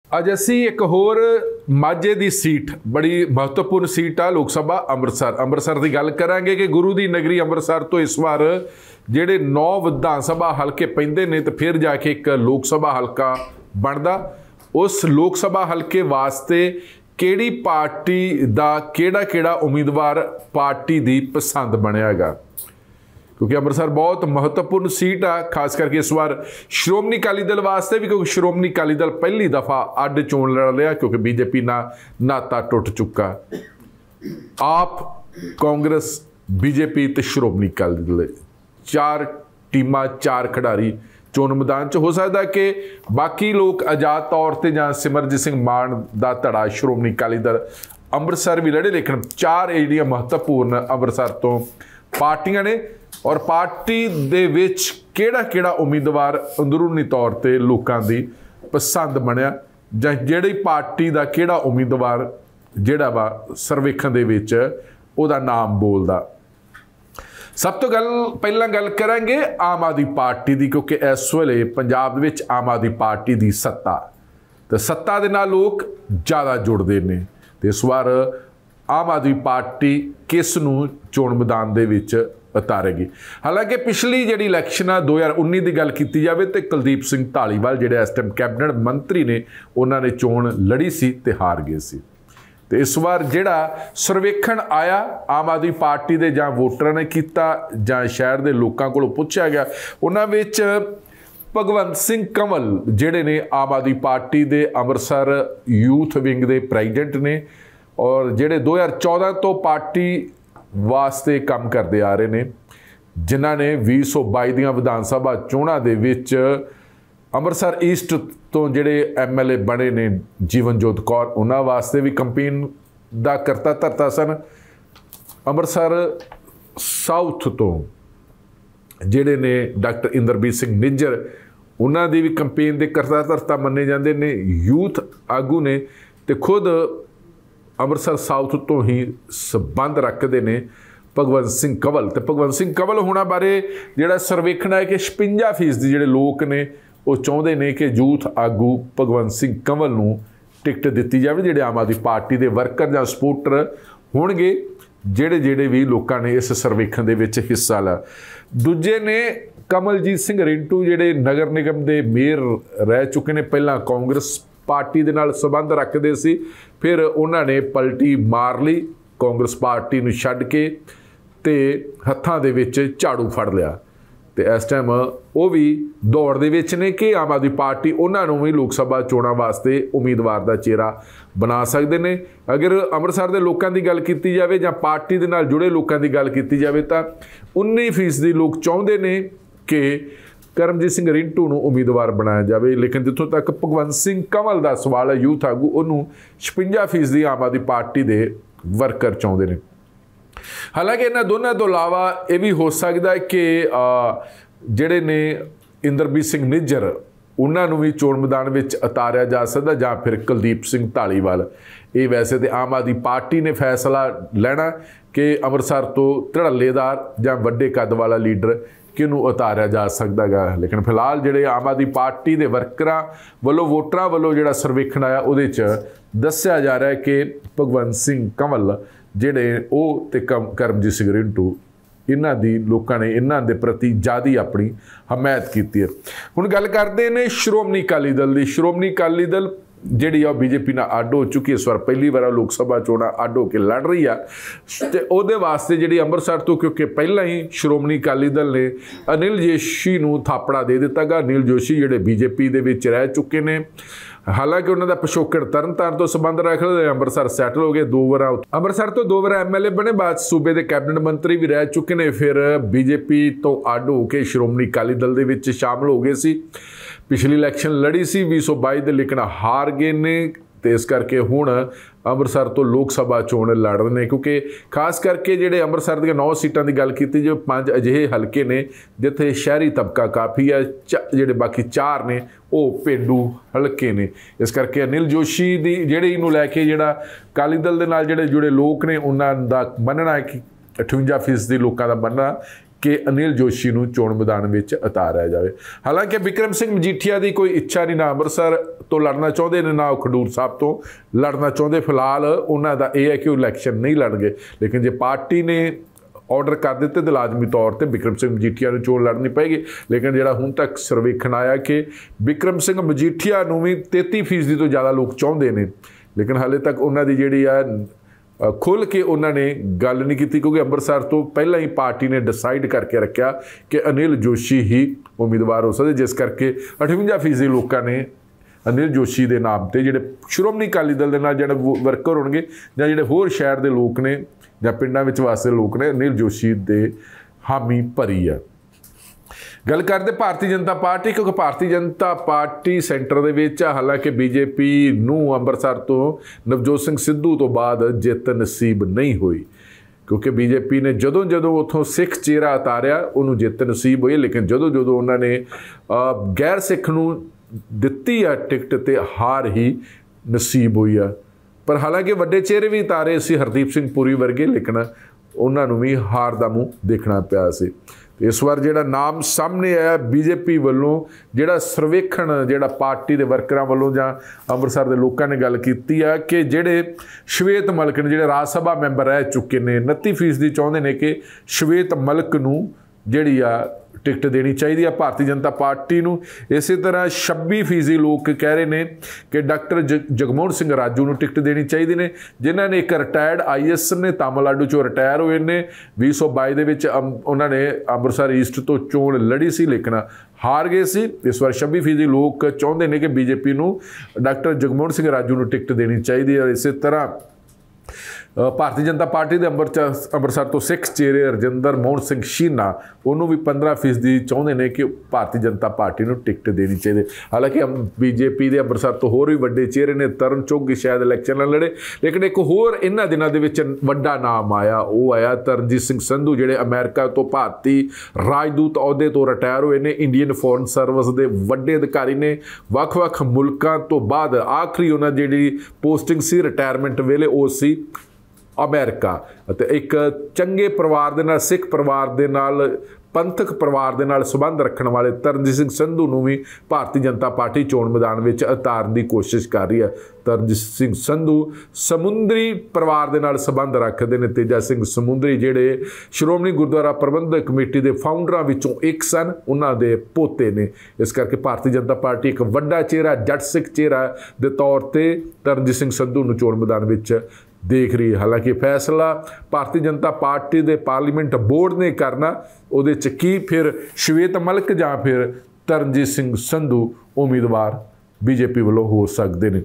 ਅੱਜ ਅਸੀਂ एक होर माझे की सीट बड़ी महत्वपूर्ण सीट आ लोक सभा ਅੰਮ੍ਰਿਤਸਰ की गल करांगे कि गुरु की नगरी ਅੰਮ੍ਰਿਤਸਰ तो इस बार ਜਿਹੜੇ 9 विधान सभा हल्के पैंदे ने तो फिर जाके एक लोक सभा हल्का बनता। उस लोक सभा हल्के वास्ते किहड़ी पार्टी का किहड़ा उम्मीदवार पार्टी की पसंद बनेगा, क्योंकि अंम੍ਰਿਤਸਰ बहुत महत्वपूर्ण सीट आ, खास करके इस बार श्रोमणी अकाली दल वास्ते भी, क्योंकि श्रोमणी अकाली दल पहली दफ़ा अड्ड चोन लड़ लिया क्योंकि बीजेपी ना नाता टुट चुका। आप कांग्रेस बीजेपी तो श्रोमणी अकाली दल 4 टीमां 4 खिडारी चोन मैदान च। हो सकता कि बाकी लोग आजाद तौर पर जां सिमरजीत सिंह मान का धड़ा श्रोमणी अकाली दल ਅੰਮ੍ਰਿਤਸਰ भी लड़े, लेकिन 4 ਜਿਹੜੀਆਂ महत्वपूर्ण ਅੰਮ੍ਰਿਤਸਰ तो पार्टियां ने और पार्टी दे विच किहड़ा उम्मीदवार अंदरूनी तौर पर लोगों की पसंद बनया जां जिहड़ी पार्टी का किहड़ा उम्मीदवार जिहड़ा वा सर्वेखण दे विच उहदा नाम बोलदा। सब तो पहला गल करांगे आम आदमी पार्टी की, क्योंकि इस वेले पंजाब दे विच आम आदमी पार्टी की सत्ता, तो सत्ता दे नाल लोग ज़्यादा जुड़ते हैं। तो इस बार आम आदमी पार्टी किस नूं चोण मैदान दे विच उतारेगी। हालांकि पिछली जिहड़ी इलैक्शन 2019 की गल की जाए तो कुलदीप सिंह धालीवाल जिहड़े इस टाइम कैबिनेट मंत्री ने उन्होंने चोण लड़ी सी ते हार गए सी। तो इस बार जिहड़ा सर्वेखण आया आम आदमी पार्टी के जां वोटरां ने कीता जां शहर के लोगों को पुछया गया, उन्हां विच भगवंत सिंह कंवल जिहड़े ने आम आदमी पार्टी के ਅੰਮ੍ਰਿਤਸਰ यूथ विंग के प्रेजिडेंट ने और जिहड़े 2014 तो पार्टी वास्ते काम करते आ रहे ने, जिन्हां ने 2022 ਦੀਆਂ विधान सभा चोणां दे विच ਅੰਮ੍ਰਿਤਸਰ ईस्ट तो जिहड़े MLA बने ने जीवनजोत कौर, उन्हां वास्ते भी कंपेन दा करता धरता सन। ਅੰਮ੍ਰਿਤਸਰ साउथ तो जिहड़े ने डॉक्टर इंद्रबीर सिंह निज्जर, उन्हां दी भी कंपेन दे करता धरता मन्ने जांदे ने, यूथ आगू ने, ते खुद ਅੰਮ੍ਰਿਤਸਰ साउथ तो ही संबंध रखते हैं भगवंत सिंह कंवल। तो भगवंत सिंह कंवल होना बारे जिहड़ा सर्वेखण है कि 56% जिहड़े लोग ने वो चाहते हैं कि यूथ आगू भगवंत सिंह कंवल नूं टिकट दी जाए, जिहड़े आम आदमी पार्टी के वर्कर जां सपोर्टर होणगे जिहड़े भी लोगों ने इस सर्वेखण दे विच हिस्सा लिया। दूजे ने कमलजीत सिंह रिंटू जिहड़े नगर निगम के मेयर रह चुके हैं, पहला कांग्रेस पार्टी दे नाल संबंध रखते सी, फिर उन्होंने पलटी मार ली कांग्रेस पार्टी नूं छड्ड के ते हत्थां दे विच झाड़ू फड़ लिया। तो इस टाइम वो भी दौड़ दे विच ने कि आम आदमी पार्टी उन्होंने भी लोक सभा चोणां वास्ते उम्मीदवार का चेहरा बना सकते हैं। अगर ਅੰਮ੍ਰਿਤਸਰ के लोगों की गल की जाए जां पार्टी दे नाल जुड़े लोगों की गल की जाए तो 19% लोग चाहते हैं कि करमजीत सिंह रिंटू नूं उम्मीदवार बनाया जाए, लेकिन जितों तक भगवंत सिंह कंवल का सवाल है यूथ आगू, उन्होंने 56% आम आदमी पार्टी के वर्कर चाहते हैं। हालांकि इन्हां दोनों तो इलावा यह भी हो सकता है कि जिहड़े ने इंद्रबीर सिंह निज्जर उन्होंने भी चोण मैदान में उतारिया जा सकता, जां फिर कुलदीप सिंह धालीवाल। ये वैसे तो आम आदमी पार्टी ने फैसला लेना कि ਅੰਮ੍ਰਿਤਸਰ तो धड़ल्लेदार जां वड्डे कद वाला लीडर किनू उतारिया जा सकता है, लेकिन फिलहाल जिहड़े आम आदमी पार्टी के वर्करां वालों वोटरां वालों जिहड़ा सर्वेखण आया उहदे च दस्सिया जा रहा है कि भगवंत सिंह कंवल जिहड़े वो ते करमजीत सिंह रिंटू इन्हां दी लोकां ने इन्हां दे प्रति ज़्यादा अपनी हमायत की है। हुण गल करते हैं श्रोमणी अकाली दल की। श्रोमणी अकाली दल जिहड़ी आ बीजेपी नाल अड्ड हो चुकी है, इस बार पहली बार लोक सभा चोणां अड्ड होकर लड़ रही है। तो उहदे वास्ते जिहड़ी ਅੰਮ੍ਰਿਤਸਰ तो, क्योंकि पहला ही श्रोमणी अकाली दल ने अनिल जोशी नूं थापड़ा दे दिता गा। अनिल जोशी जिहड़े बीजेपी दे विच रह चुके हैं, हालांकि उन्होंने पिछोकड़ तरनताਰਨ तो संबंध रखते हैं, ਅੰਮ੍ਰਿਤਸਰ सैटल हो गए, 2 बार ਅੰਮ੍ਰਿਤਸਰ तो 2 बार MLA बने, बाद सूबे के कैबिनेट मंत्री भी रह चुके हैं, फिर बीजेपी तो अड्ड होकर श्रोमणी अकाली दल दे विच शामिल हो गए सी। पिछली इलैक्शन लड़ी सी 2022 दे, लेकिन हार गए ने। तो इस करके हुण ਅੰਮ੍ਰਿਤਸਰ तो लोक सभा चोण लड़ रहे हैं, क्योंकि खास करके जिहड़े ਅੰਮ੍ਰਿਤਸਰ ਦੀਆਂ 9 सीटां की गल की जो 5 अजिहे हल्के ने जिथे शहरी तबका काफ़ी है, जिहड़े बाकी 4 ने वो पेंडू हल्के ने। इस करके अनिल जोशी की जिहड़ी नूं लैके जिहड़ा अकाली दल दे नाल जिहड़े जुड़े लोग ने उन्हां दा मनना है कि 58% लोगों का मनना कि अनिल जोशी नूं चोण मैदान विच उतारिया जाए। हालांकि बिक्रम सिंह मजीठिया की कोई इच्छा नहीं, ना अमृतसर तो लड़ना चाहते ने, ना खडूर साहब तो लड़ना चाहते। फिलहाल उन्हों का यह है कि इलैक्शन नहीं लड़नगे, लेकिन जो पार्टी ने ऑर्डर कर दिते तो लाजमी तौर पर बिक्रम सिंह मजीठिया नूं चोण लड़नी पेगी। लेकिन जिहड़ा हुण तक सर्वेखण आया कि बिक्रम सिंह मजीठिया नूं भी 33% तो ज़्यादा लोग चाहते हैं, लेकिन हाले तक उन्होंने जिहड़ी आ खुल के उन्होंने गल नहीं की, क्योंकि अमृतसर तो पहला ही पार्टी ने डिसाइड करके रखा कि अनिल जोशी ही उम्मीदवार हो सकते, जिस करके 58% लोगों ने अनिल जोशी के नाम से जिहड़े श्रोमणी अकाली दल के नाल जिहड़े वर्कर होणगे जां जिहड़े होर शहर के लोग ने जां पिंडां विच वासते लोग ने अनिल जोशी दे हामी भरी है। गल करते भारतीय जनता पार्टी, क्योंकि भारतीय जनता पार्टी सेंटर दे विच, हालांकि बीजेपी नूं अमृतसर तो नवजोत सिंह सिद्धू तो बाद जित नसीब नहीं हुई, क्योंकि बीजेपी ने जदों जदों उतों सिख चेहरा उतारिया उन्होंने जित नसीब हुई, लेकिन जदों जदों उन्होंने गैर सिख नूं दित्ती आ टिकट ते हार ही नसीब हुई आ। पर हालांकि वड्डे चेहरे भी उतारे सी हरदीप सिंह पुरी वर्गे, लेकिन उन्होंने भी हार का मुँह देखना पिया सी। इस बार जिहड़ा नाम सामने आया बीजेपी वालों, जिहड़ा सर्वेखण जिहड़ा पार्टी के वर्करां वालों जां अमृतसर के लोगों ने गल की है कि जिहड़े श्वेत मलिक ने जिहड़े राज सभा मैंबर रह चुके ने 29% चाहते हैं कि श्वेत मलिक नूं जिहड़ी आ टिकट देनी चाहिए भारतीय जनता पार्टी नूं। इस तरह 26% लोग कह रहे हैं कि डॉक्टर जगमोहन सिंह राजू नूं टिकट देनी चाहिए ने, जिन्हों ने एक रिटायर्ड IAS ने तमिलनाडु चों रिटायर हुए ने। 2022 दे विच उन्होंने अमृतसर ईस्ट तो चोण लड़ी सी, लेकिन हार गए सी। इस बार 26% लोग चाहते हैं कि बीजेपी नूं डॉक्टर जगमोहन सिंह राजू नूं टिकट देनी चाहिए। और इस तरह भारतीय जनता पार्टी के अमृतसर तो सिख चेहरे रजिंदर मोहन सिंह शीना उन्होंने भी 15% चाहते हैं कि भारतीय जनता पार्टी को टिकट देनी चाहिए। हालांकि बीजेपी के अमृतसर तो होर भी वड्डे चेहरे ने, तरन चुग शायद इलैक्शन न लड़े, लेकिन एक होर इन्हां दिनां दे विच वड्डा नाम आया, वो आया तरनजीत सिंह संधू, जिहड़े अमेरिका तो भारतीय राजदूत अहुदे तो रिटायर हुए ने, इंडियन फॉरन सर्विस के वड्डे अधिकारी ने। वख-वख मुल्कां तो बाद आखिरी उन्हां जिहड़ी पोस्टिंग सी रिटायरमेंट वेले वो सी अमेरिका। एक चंगे परिवार दे नाल, सिख परिवार दे नाल, पंथक परिवार दे नाल संबंध रखने वाले तरनजीत सिंह संधू नूं भी भारतीय जनता पार्टी चोण मैदान में उतारन की कोशिश कर रही है। तरनजीत सिंह संधू समुंदरी परिवार दे नाल संबंध रखते हैं। तेजा सिंह समुंदरी जिहड़े श्रोमणी गुरुद्वारा प्रबंधक कमेटी के फाउंडरां विचों एक सन, उन्हां दे पोते ने। इस करके भारतीय जनता पार्टी एक वड्डा चेहरा, जट सिख चेहरा के तौर पर तरनजीत सिंह संधू नूं चोण मैदान में देख रही है। हालांकि फैसला भारतीय जनता पार्टी के पार्लीमेंट बोर्ड ने करना, उहदे च की फिर श्वेत मलिक जां फिर तरनजीत सिंह संधू उम्मीदवार बीजेपी वालों हो सकते हैं।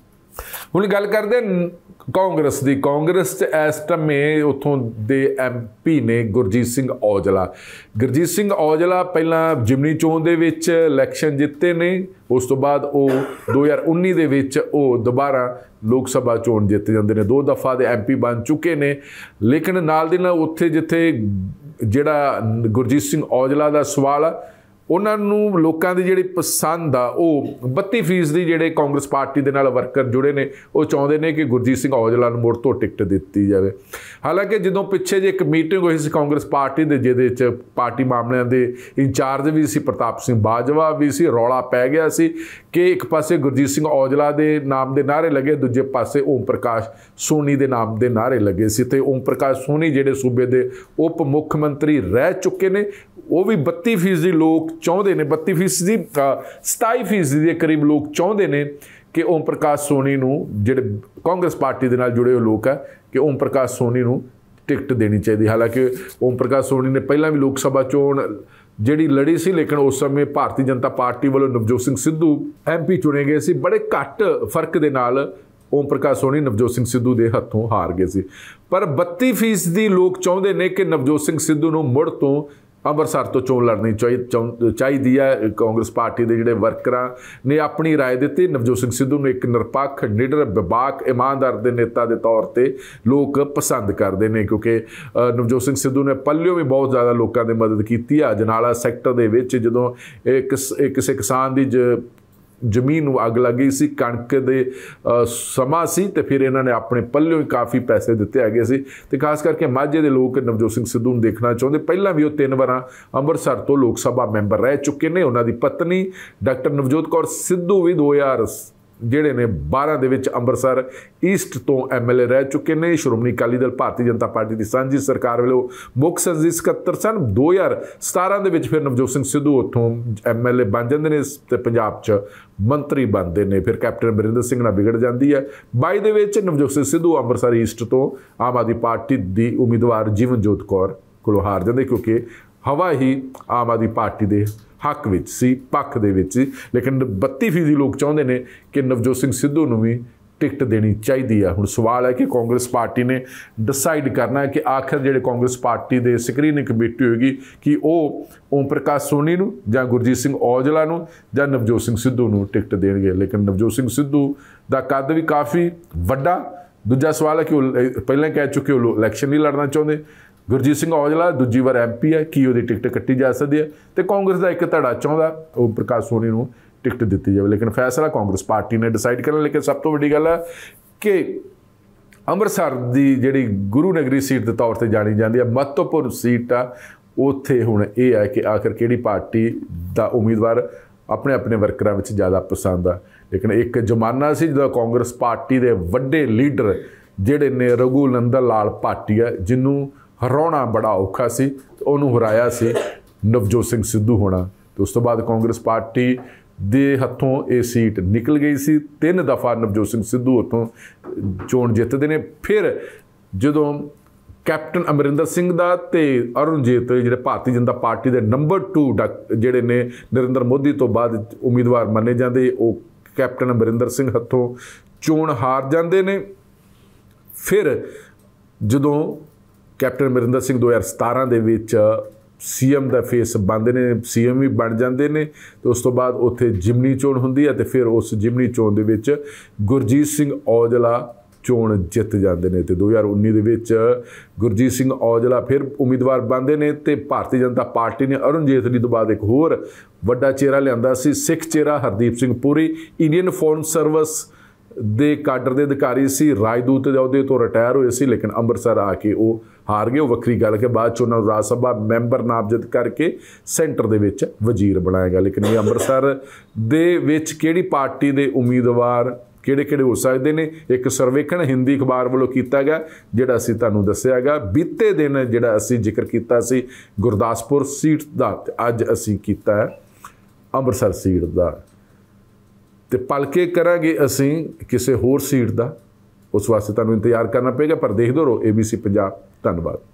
हुण गल करते कांग्रेस की। कांग्रेस इस टाइम उतों के MP ने गुरजीत सिंह औजला। गुरजीत सिंह औजला पहला जिमनी चोण के इलैक्शन जिते ने, उस तो बाद वो 2019 दे विच वो दोबारा लोक सभा चोण जित जाते हैं, 2 दफा के MP बन चुके हैं। लेकिन नाल दी नाल उत्थे जिथे जिहड़ा गुरजीत सिंह औजला का सवाल आ, उन्होंने लोगों की जी पसंद आ वो 32% जिहड़े कांग्रेस पार्टी के नाल वर्कर जुड़े ने, वो चाहते हैं कि गुरजीत सिंह औजला नूं मुड़ तो टिकट दी जाए। हालांकि जो पिछे जे एक मीटिंग हुई सी कांग्रेस पार्टी के, जिहदे पार्टी मामलों के इंचार्ज भी सी प्रताप सिंह बाजवा भी सी, रौला पै गया सी कि एक पासे गुरजीत सिंह औजला के नाम के नारे लगे, दूजे पासे ओम प्रकाश सोनी के नाम के नारे लगे सी। ते ओम प्रकाश सोनी जिहड़े सूबे के उप मुख मंत्री रह चुके हैं, वो भी 32% लोग चाहते हैं, 32% 27% के करीब लोग चाहते हैं कि ओम प्रकाश सोनी नूं जिहड़े कांग्रेस पार्टी के नाल जुड़े हुए लोग है कि ओम प्रकाश सोनी नूं टिकट देनी चाहिए। हालांकि ओम प्रकाश सोनी ने पहला भी लोक सभा चोण जिहड़ी लड़ी सी, लेकिन उस समय भारतीय जनता पार्टी वालों नवजोत सिंह सिद्धू MP चुने गए सी। बड़े घट फर्क के नाल ओम प्रकाश सोनी नवजोत सिंह सिद्धू के हथों हार गए सी। पर 32% लोग चाहते हैं कि नवजोत सिंह सिद्धू नूं मुड़ तो अमृतसर तो चोण लड़नी चाहिए है। कांग्रेस पार्टी के जोड़े वर्कर ने अपनी राय दी। नवजोत सिंह सिद्धू ने एक निरपक्ष, निडर, बेबाक, ईमानदार के नेता के तौर पर लोग पसंद करते हैं, क्योंकि नवजोत सिंह सिद्धू ने पल्लियों भी बहुत ज़्यादा लोगों की मदद की है। अजनाला सैक्टर के जो किसी किसान की ਜ਼ਮੀਨ ਨੂੰ ਅੱਗ ਲੱਗ ਗਈ ਸੀ, ਕਣਕ ਦੇ ਸਮਾਂ ਸੀ ਤੇ ਫਿਰ ਇਹਨਾਂ ਨੇ ਆਪਣੇ ਪੱਲਿਓਂ ਹੀ ਕਾਫੀ ਪੈਸੇ ਦਿੱਤੇ ਹੈਗੇ ਸੀ ਤੇ ਖਾਸ ਕਰਕੇ ਮਾਝੇ ਦੇ ਲੋਕ ਨਵਜੋਤ ਸਿੰਘ ਸਿੱਧੂ ਨੂੰ ਦੇਖਣਾ ਚਾਹੁੰਦੇ। ਪਹਿਲਾਂ ਵੀ ਉਹ 3 ਵਾਰਾਂ ਅੰਮ੍ਰਿਤਸਰ ਤੋਂ ਲੋਕ ਸਭਾ ਮੈਂਬਰ ਰਹਿ ਚੁੱਕੇ ਨੇ। ਉਹਨਾਂ ਦੀ ਪਤਨੀ ਡਾਕਟਰ ਨਵਜੋਤ ਕੌਰ ਸਿੱਧੂ ਵੀ 2012 ਦੇ ਵਿੱਚ ਅੰਮ੍ਰਿਤਸਰ ਈਸਟ ਤੋਂ MLA ਰਹਿ ਚੁੱਕੇ ਨੇ। ਸ਼੍ਰੋਮਣੀ ਅਕਾਲੀ ਦਲ ਭਾਰਤੀ ਜਨਤਾ ਪਾਰਟੀ ਦੀ ਸਾਂਝੀ ਸਰਕਾਰ ਵੱਲੋਂ ਮੁੱਖ ਸੰਸਦੀ ਸਕੱਤਰ ਸਨ। 2017 ਦੇ ਵਿੱਚ ਫਿਰ ਨਵਜੋਤ ਸਿੰਘ ਸਿੱਧੂ ਉੱਥੋਂ MLA ਬਣ ਜਾਂਦੇ ਨੇ ਤੇ ਪੰਜਾਬ 'ਚ ਮੰਤਰੀ ਬਣਦੇ ਨੇ। ਫਿਰ ਕੈਪਟਨ ਅਮਰਿੰਦਰ ਸਿੰਘ ਨਾਲ ਵਿਗੜ ਜਾਂਦੀ ਹੈ। 22 ਦੇ ਵਿੱਚ ਨਵਜੋਤ ਸਿੰਘ ਸਿੱਧੂ ਅੰਮ੍ਰਿਤਸਰ ਈਸਟ ਤੋਂ ਆਮ ਆਦਮੀ ਪਾਰਟੀ ਦੀ ਉਮੀਦਵਾਰ ਜੀਵਨਜੋਤ ਕੌਰ ਕੋਲੋਂ ਹਾਰ ਜਾਂਦੇ ਕਿਉਂਕਿ ਹਵਾ ਹੀ ਆਮ ਆਦਮੀ ਪਾਰਟੀ ਦੇ ਹੱਕ ਵਿੱਚ ਸੀ, ਪੱਖ ਦੇ ਵਿੱਚ ਸੀ। ਲੇਕਿਨ 32% ਲੋਕ ਚਾਹੁੰਦੇ ਨੇ ਕਿ ਨਵਜੋਤ ਸਿੰਘ ਸਿੱਧੂ ਨੂੰ ਵੀ ਟਿਕਟ ਦੇਣੀ ਚਾਹੀਦੀ ਆ। ਹੁਣ ਸਵਾਲ ਹੈ ਕਿ ਕਾਂਗਰਸ ਪਾਰਟੀ ਨੇ ਡਿਸਾਈਡ ਕਰਨਾ ਹੈ ਕਿ ਆਖਰ ਜਿਹੜੇ ਕਾਂਗਰਸ ਪਾਰਟੀ ਦੇ ਸਕਰੀਨਿੰਗ ਕਮੇਟੀ ਹੋਏਗੀ ਕਿ ਉਹ ਓਮ ਪ੍ਰਕਾਸ਼ ਸੋਨੀ ਨੂੰ ਜਾਂ ਗੁਰਜੀਤ ਸਿੰਘ ਔਜਲਾ ਨੂੰ ਜਾਂ ਨਵਜੋਤ ਸਿੰਘ ਸਿੱਧੂ ਨੂੰ ਟਿਕਟ ਦੇਣਗੇ। ਲੇਕਿਨ ਨਵਜੋਤ ਸਿੰਘ ਸਿੱਧੂ ਦਾ ਕੱਦ ਵੀ ਕਾਫੀ ਵੱਡਾ। ਦੂਜਾ ਸਵਾਲ ਹੈ ਕਿ ਉਹ ਪਹਿਲਾਂ ਕਹਿ ਚੁੱਕੇ ਉਹ ਇਲੈਕਸ਼ਨ ਨਹੀਂ ਲੜਨਾ ਚਾਹੁੰਦੇ। ਗੁਰਜੀਤ ਸਿੰਘ ਔਜਲਾ ਦੂਜੀ ਵਾਰ MP ਹੈ, ਕੀ ਉਹਦੀ ਟਿਕਟ ਕੱਟੀ ਜਾ ਸਕਦੀ ਹੈ? ਤੇ ਕਾਂਗਰਸ ਦਾ ਇੱਕ ਧੜਾ ਚਾਹੁੰਦਾ ਓਮ ਪ੍ਰਕਾਸ਼ ਸੋਨੀ ਨੂੰ ਟਿਕਟ ਦਿੱਤੀ ਜਾਵੇ। ਲੇਕਿਨ ਫੈਸਲਾ ਕਾਂਗਰਸ ਪਾਰਟੀ ਨੇ ਡਿਸਾਈਡ ਕਰਨਾ। ਲੇਕਿਨ ਸਭ ਤੋਂ ਵੱਡੀ ਗੱਲ ਹੈ ਕਿ ਅੰਮ੍ਰਿਤਸਰ ਦੀ ਜਿਹੜੀ ਗੁਰੂ ਨਗਰੀ ਸੀਟ ਦੇ ਤੌਰ ਤੇ ਜਾਣੀ ਜਾਂਦੀ ਹੈ, ਮਹੱਤਵਪੂਰਨ ਸੀਟ ਆ, ਉੱਥੇ ਹੁਣ ਇਹ ਹੈ ਕਿ ਆਖਰ ਕਿਹੜੀ ਪਾਰਟੀ ਦਾ ਉਮੀਦਵਾਰ ਆਪਣੇ ਆਪਣੇ ਵਰਕਰਾਂ ਵਿੱਚ ਜ਼ਿਆਦਾ ਪਸੰਦ ਆ। ਲੇਕਿਨ ਇੱਕ ਜ਼ਮਾਨਾ ਸੀ ਜਦੋਂ ਕਾਂਗਰਸ ਪਾਰਟੀ ਦੇ ਵੱਡੇ ਲੀਡਰ ਜਿਹੜੇ ਨੇ ਰਘੂ ਨੰਦਨ ਲਾਲ ਭਾਟੀਆ, ਜਿਹਨੂੰ ਹਰਾਉਣਾ ਬੜਾ ਔਖਾ ਸੀ, ਉਹਨੂੰ ਹਰਾਇਆ ਸੀ ਨਵਜੋਤ ਸਿੰਘ ਸਿੱਧੂ ਹੋਣਾ। ਤੇ ਉਸ ਤੋਂ ਬਾਅਦ ਕਾਂਗਰਸ ਪਾਰਟੀ ਦੇ ਹੱਥੋਂ ਇਹ ਸੀਟ ਨਿਕਲ ਗਈ ਸੀ। 3 ਦਫਾ ਨਵਜੋਤ ਸਿੰਘ ਸਿੱਧੂ ਉੱਥੋਂ ਚੋਣ ਜਿੱਤਦੇ ਨੇ। ਫਿਰ ਜਦੋਂ ਕੈਪਟਨ ਅਮਰਿੰਦਰ ਸਿੰਘ ਦਾ ਤੇ ਅਰੁਣਜੀਤ ਜਿਹੜੇ ਭਾਰਤੀ ਜਨਤਾ ਪਾਰਟੀ ਦੇ ਨੰਬਰ 2 ਜਿਹੜੇ ਨੇ ਨਰਿੰਦਰ ਮੋਦੀ ਤੋਂ ਬਾਅਦ ਉਮੀਦਵਾਰ ਮੰਨੇ ਜਾਂਦੇ, ਉਹ ਕੈਪਟਨ ਅਮਰਿੰਦਰ ਸਿੰਘ ਹੱਥੋਂ ਚੋਣ ਹਾਰ ਜਾਂਦੇ ਨੇ। ਫਿਰ ਜਦੋਂ ਕੈਪਟਨ ਅਮਰਿੰਦਰ ਸਿੰਘ 2017 ਦੇ ਵਿੱਚ CM ਦਾ ਫੇਸ ਬਣਦੇ ਨੇ, CM ਵੀ ਬਣ ਜਾਂਦੇ ਨੇ। ਤੇ ਉਸ ਤੋਂ ਬਾਅਦ ਉੱਥੇ ਜਿਮਨੀ ਚੋਣ ਹੁੰਦੀ ਹੈ ਤੇ ਫਿਰ ਉਸ ਜਿਮਨੀ ਚੋਣ ਦੇ ਵਿੱਚ ਗੁਰਜੀਤ ਸਿੰਘ ਔਜਲਾ ਚੋਣ ਜਿੱਤ ਜਾਂਦੇ ਨੇ। ਤੇ 2019 ਦੇ ਵਿੱਚ ਗੁਰਜੀਤ ਸਿੰਘ ਔਜਲਾ ਫਿਰ ਉਮੀਦਵਾਰ ਬਣਦੇ ਨੇ ਤੇ ਭਾਰਤੀ ਜਨਤਾ ਪਾਰਟੀ ਨੇ ਅਰੁਣ ਜੇਤਲੀ ਤੋਂ ਬਾਅਦ ਇੱਕ ਹੋਰ ਵੱਡਾ ਚਿਹਰਾ ਲਿਆਂਦਾ ਸੀ, ਸਿੱਖ ਚਿਹਰਾ Hardeep Singh Puri, Indian foreign service ਦੇ ਕਾਡਰ ਦੇ ਅਧਿਕਾਰੀ ਸੀ, ਰਾਜਦੂਤ ਦੇ ਅਹੁਦੇ ਤੋਂ ਰਿਟਾਇਰ ਹੋਏ ਸੀ। ਲੇਕਿਨ ਅੰਮ੍ਰਿਤਸਰ ਆ ਕੇ ਉਹ ਹਾਰ ਗਏ। ਉਹ ਵੱਖਰੀ ਗੱਲ ਕਿ ਬਾਅਦ 'ਚ ਉਹਨਾਂ ਨੂੰ ਰਾਜ ਸਭਾ ਮੈਂਬਰ ਨਾਮਜ਼ਦ ਕਰਕੇ ਸੈਂਟਰ ਦੇ ਵਿੱਚ ਵਜ਼ੀਰ ਬਣਾਇਆ ਗਿਆ। ਲੇਕਿਨ ਇਹ ਅੰਮ੍ਰਿਤਸਰ ਦੇ ਵਿੱਚ ਕਿਹੜੀ ਪਾਰਟੀ ਦੇ ਉਮੀਦਵਾਰ ਕਿਹੜੇ ਹੋ ਸਕਦੇ ਨੇ, ਇੱਕ ਸਰਵੇਖਣ ਹਿੰਦੀ ਅਖਬਾਰ ਵੱਲੋਂ ਕੀਤਾ ਗਿਆ ਜਿਹੜਾ ਅਸੀਂ ਤੁਹਾਨੂੰ ਦੱਸਿਆ ਹੈਗਾ। ਬੀਤੇ ਦਿਨ ਜਿਹੜਾ ਅਸੀਂ ਜ਼ਿਕਰ ਕੀਤਾ ਸੀ ਗੁਰਦਾਸਪੁਰ ਸੀਟ ਦਾ, ਤੇ ਅੱਜ ਅਸੀਂ ਕੀਤਾ ਹੈ ਅੰਮ੍ਰਿਤਸਰ ਸੀਟ ਦਾ। ਤੇ ਭਲਕੇ ਕਰਾਂਗੇ ਅਸੀਂ ਕਿਸੇ ਹੋਰ ਸੀਟ ਦਾ, ਉਸ ਵਾਸਤੇ ਤੁਹਾਨੂੰ ਇੰਤਜ਼ਾਰ ਕਰਨਾ ਪਏਗਾ। ਪਰ ਦੇਖਦੇ ਰਹੋ ABC ਪੰਜਾਬ। ਧੰਨਵਾਦ।